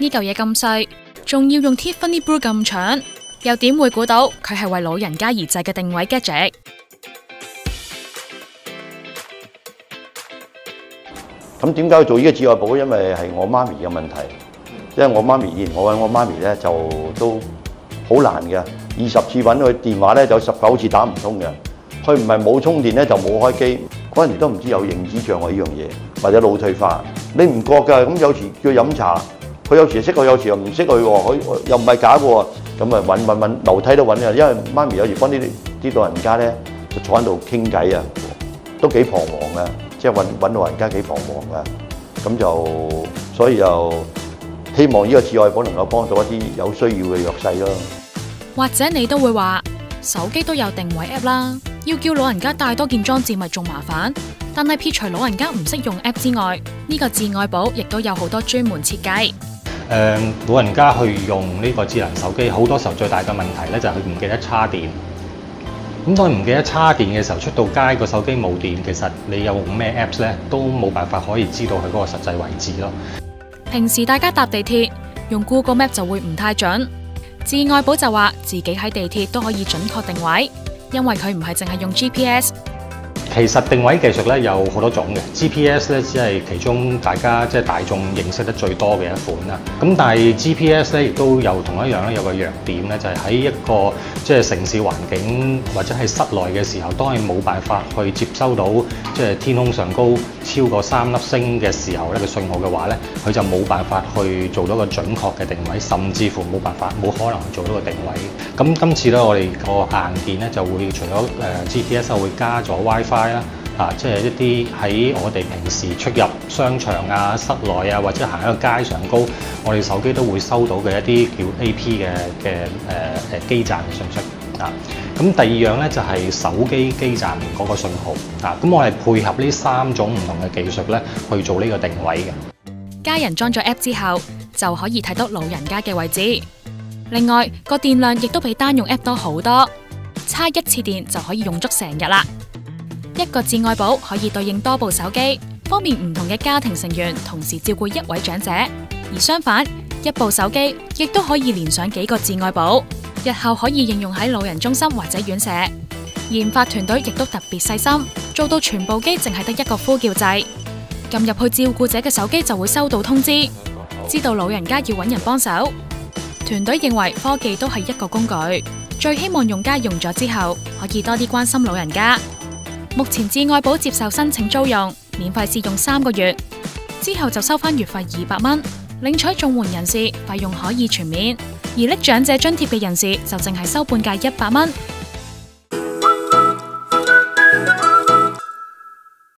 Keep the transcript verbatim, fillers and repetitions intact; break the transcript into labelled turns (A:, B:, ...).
A: 呢嚿嘢咁細，仲要用 Tiffany Blue 咁長，又點會估到佢係為老人家而製嘅定位 gadget？
B: 咁點解要做呢個至愛寶？因為係我媽咪嘅問題，因為我媽咪以前我揾我媽咪咧就都好難嘅，二十次揾佢電話咧就十九次打唔通嘅。佢唔係冇充電咧就冇開機，嗰陣時都唔知有認知障礙呢樣嘢，或者腦退化，你唔覺㗎。咁有時叫佢飲茶，佢有時識佢，有時又唔識佢喎，佢又唔係假嘅喎，咁啊揾揾揾樓梯都揾嘅，因為媽咪有時幫啲啲老人家咧就坐喺度傾偈啊，都幾彷徨嘅。即係揾揾老人家幾彷徨㗎，咁就所以就希望呢個至愛寶能夠幫到一啲有需要嘅弱勢咯。
A: 或者你都會話手機都有定位 app 啦，要叫老人家帶多件裝置咪仲麻煩。但係撇除老人家唔識用 app 之外，呢個至愛寶亦都有好多專門設計。誒、
C: 呃，老人家去用呢個智能手機，好多時候最大嘅問題咧就係佢唔記得叉電。咁當唔記得叉電嘅時候，出到街個手機冇電，其實你有用咩 apps 咧，都冇辦法可以知道佢嗰個實際位置咯。
A: 平時大家搭地鐵用 Google Map 就會唔太準，至愛寶就話自己喺地鐵都可以準確定位，因為佢唔係淨係用 G P S。
C: 其實定位技術咧有好多種嘅 ，G P S 咧只係其中大家即係大眾認識得最多嘅一款啦。咁但係 G P S 咧亦都有同一樣咧有個弱點咧，就係喺一個即係城市環境或者係室內嘅時候，當你冇辦法去接收到即係天空上高超過三粒星嘅時候咧嘅信號嘅話咧，佢就冇辦法去做到個準確嘅定位，甚至乎冇辦法冇可能去做到個定位。咁今次咧我哋個硬件咧就會除咗誒 G P S 會加咗 WiFi。啊，即係一啲喺我哋平時出入商場啊、室內啊，或者行喺個街上高，我哋手機都會收到嘅一啲叫 A P 嘅嘅誒誒基站嘅信息啊。咁第二樣咧就係、是、手機基站嗰個信號啊。咁我係配合呢三種唔同嘅技術咧去做呢個定位嘅。
A: 家人裝咗 app 之後，就可以睇到老人家嘅位置。另外個電量亦都比單用 app 多好多，差一次電就可以用足成日啦。一個至愛寶可以對應多部手機，方便唔同嘅家庭成員同時照顧一位長者。而相反，一部手機亦都可以連上幾個至愛寶，日後可以應用喺老人中心或者院舍。研發團隊亦都特別細心，做到全部機淨係得一個呼叫掣，撳入去照顧者嘅手機就會收到通知，知道老人家要揾人幫手。團隊認為科技都係一個工具，最希望用家用咗之後可以多啲關心老人家。目前至愛寶接受申請租用，免費試用三個月，之後就收返月費二百蚊。領取綜援人士費用可以全免，而拎長者津貼嘅人士就淨係收半價一百蚊。